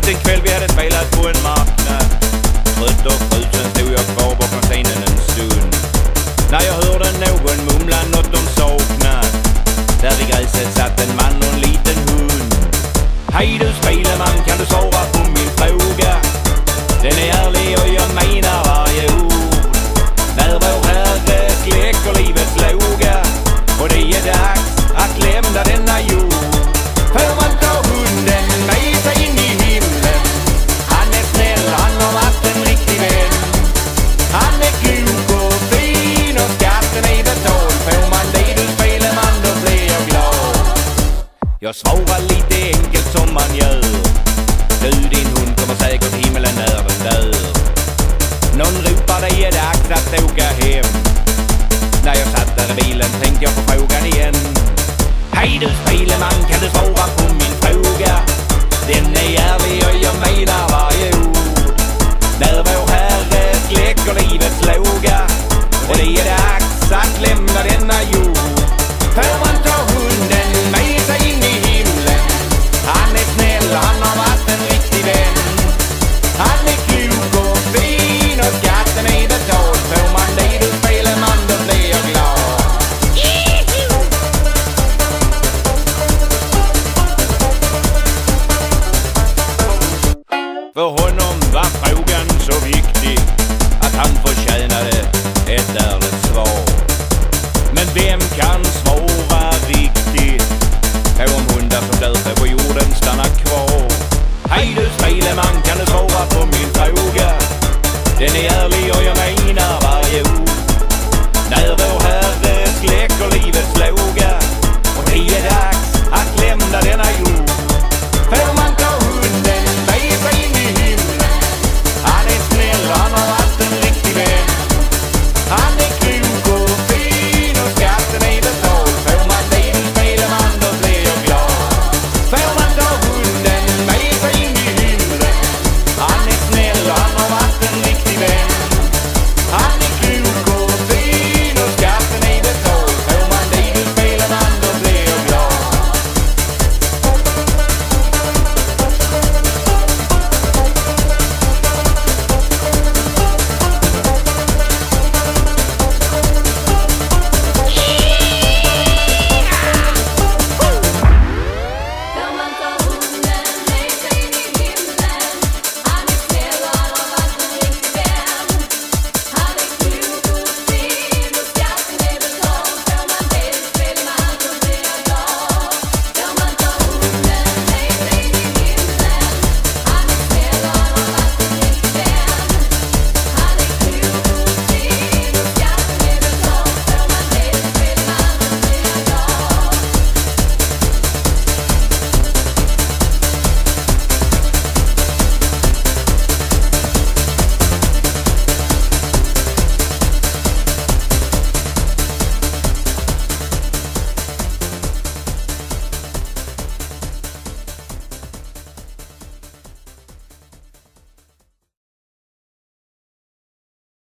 en kväll vi hade spelat på en marknad. Trött och frusen stod jag kvar bakom scenen en stund. När jag hörde någon mumla något om saknad. Där i gräset satt en man och en liten hund. Hej du speleman, kan du svara på min fråga? Den är ärlig och jag menar varje ord. När vår Herre släcker livets låga och det är dags att lämna denna jord. För man tar hunden med sig in i himlen. Han är snäll, han har varit en riktig vän. Han är klok och fin och skatten är betald. Får man det du speleman, då blir jag glad. Jag svarar lite enkelt som man gör. Du, din hund kommer säkert till himmelen när den dör. Någon ropar det är dags att åka hem. När jag satt där i bilen tänkte jag på frågan igen. Hej du speleman, kan du svara på min fråga? Den är ärlig och jag menar varje ord. När vår Herre släcker livets låga och det är